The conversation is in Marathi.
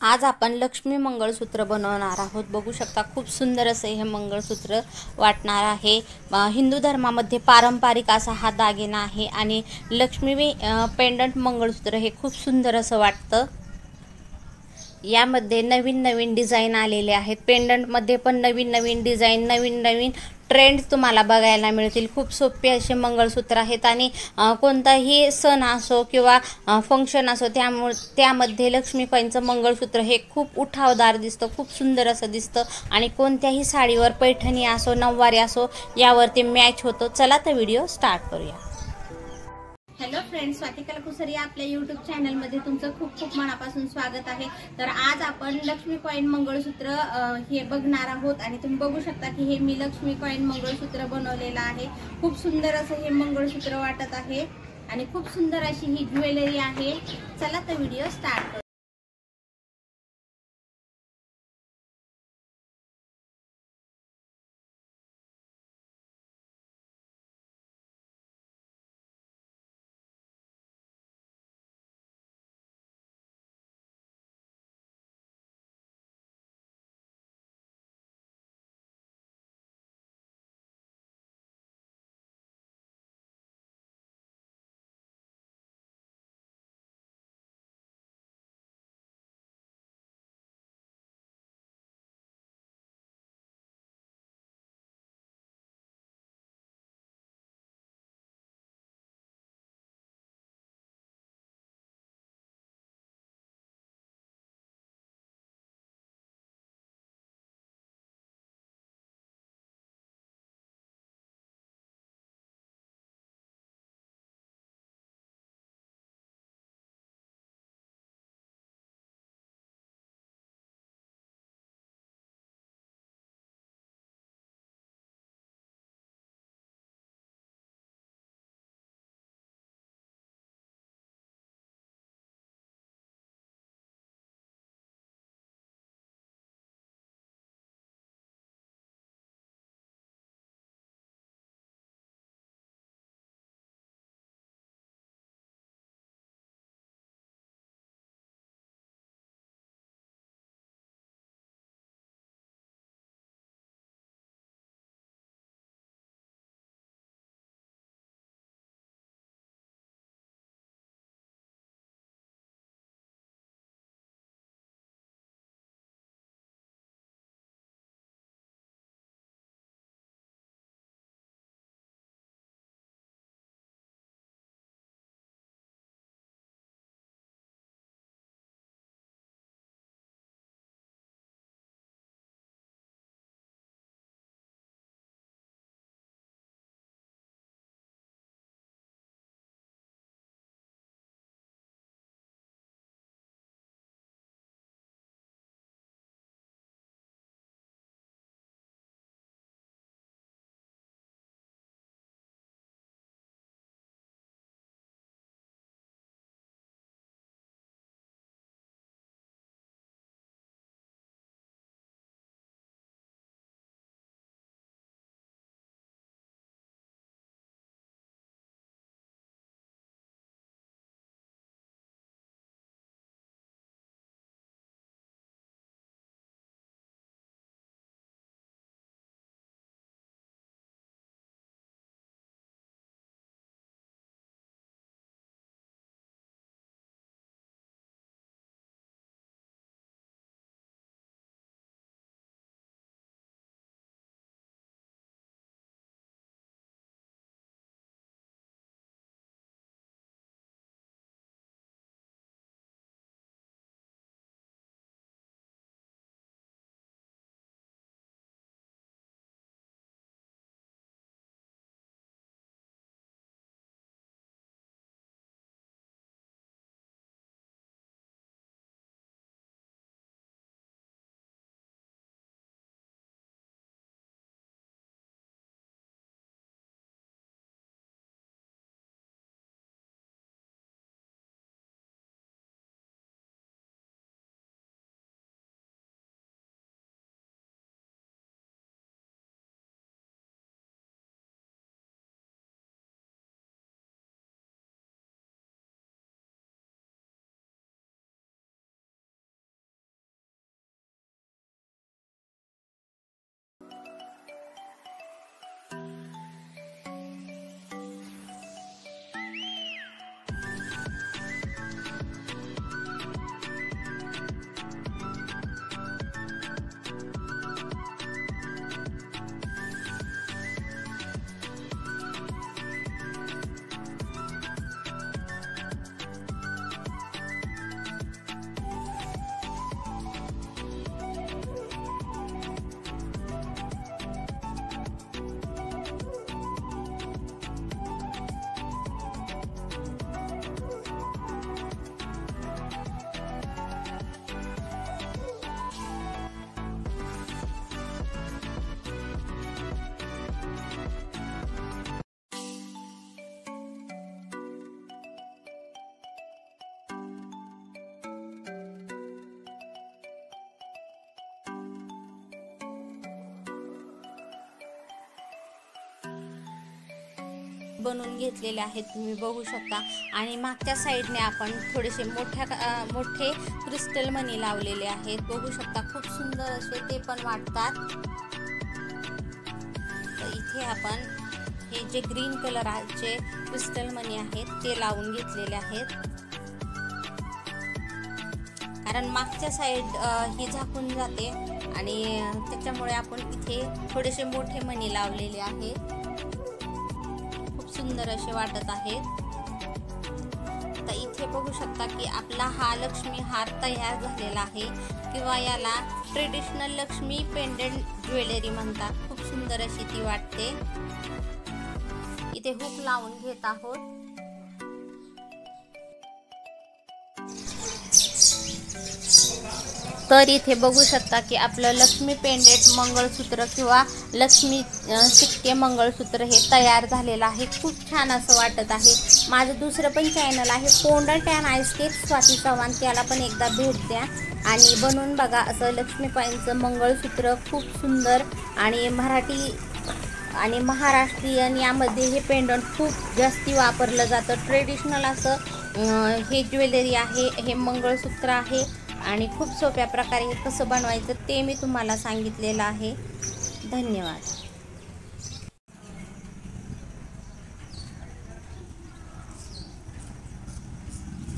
आज आपण लक्ष्मी मंगळसूत्र बनवणार आहोत। बघू शकता खूप सुंदर असे हे मंगळसूत्र वाटणार आहे। हिंदू धर्मामध्ये पारंपरिक असा हा दागिना आहे आणि लक्ष्मी पेंडंट मंगळसूत्र हे खूप सुंदर असं वाटतं। यामध्ये नवीन नवीन डिझाइन आलेले आहेत। पेंडंटमध्ये पण नवीन नवीन डिझाइन, नवीन नवीन ट्रेंड्स तुम्हाला बघायला मिळतील। खूप सोपे असे मंगळसूत्र आहेत आणि कोणताही सण असो किंवा फंक्शन असो त्यामध्ये लक्ष्मीबाईंचं मंगळसूत्र हे खूप उठावदार दिसतं, खूप सुंदर असं दिसतं आणि कोणत्याही साडीवर, पैठणी असो, नऊवारी असो यावरती मॅच होतो। चला तर व्हिडिओ स्टार्ट करूया। हॅलो फ्रेंड्स, स्वाती कलाकुसरी आपल्या यूट्यूब चॅनलमध्ये तुमचं खूप खूप मनापासून स्वागत आहे। तर आज आपण लक्ष्मी कॉइन मंगळसूत्र हे बघणार आहोत आणि तुम्ही बघू शकता की हे मी लक्ष्मी कॉइन मंगळसूत्र बनवलेलं आहे। खूप सुंदर असं हे मंगळसूत्र वाटत आहे आणि खूप सुंदर अशी ही ज्वेलरी आहे। चला तर व्हिडिओ स्टार्ट करू। बनवून घेतलेले आहेत, तुम्ही बघू शकता। आणि मागच्या साईडने आपण थोडेसे मोठे क्रिस्टल मणी लावलेले आहेत, बघू शकता, खूप सुंदर असे ते पण वाटतात। तर इथे आपण हे जे ग्रीन कलरचे क्रिस्टल मणी आहेत ते लावून घेतलेले आहेत, कारण मागच्या साईड ही झाकून जाते आणि त्याच्यामुळे आपण इथे थोडेसे मोठे मणी लावलेले आहेत, खूप सुंदर असे वाटत आहेत। तर इथे बघू शकता की आपला हा लक्ष्मी हार तयार झालेला आहे, किंवा याला ट्रेडिशनल लक्ष्मी पेंडंट ज्वेलरी म्हणतात। खूप सुंदर अशी ती वाटते। इथे हुक लावून घेत आहोत। तर इथे बघू शकता की आपलं लक्ष्मी पेंडेंट मंगळसूत्र किंवा लक्ष्मी सिक्के मंगळसूत्र हे तयार झालेलं आहे। खूप छान असं वाटत आहे। माझं दुसरं पण चॅनल आहे fondant and ice cake Swati Chavan, त्याला पण एकदा भेट द्या आणि बनवून बघा। असं लक्ष्मीबाईंचं मंगळसूत्र खूप सुंदर, आणि मराठी आणि महाराष्ट्रीयन यामध्ये हे पेंडंट खूप जास्ती वापरलं जातं। ट्रेडिशनल असं हे ज्वेलरी आहे, हे मंगळसूत्र आहे, आणि खूप सोप्या प्रकारे हे कसं बनवायचं ते मी तुम्हाला सांगितलेलं आहे। धन्यवाद।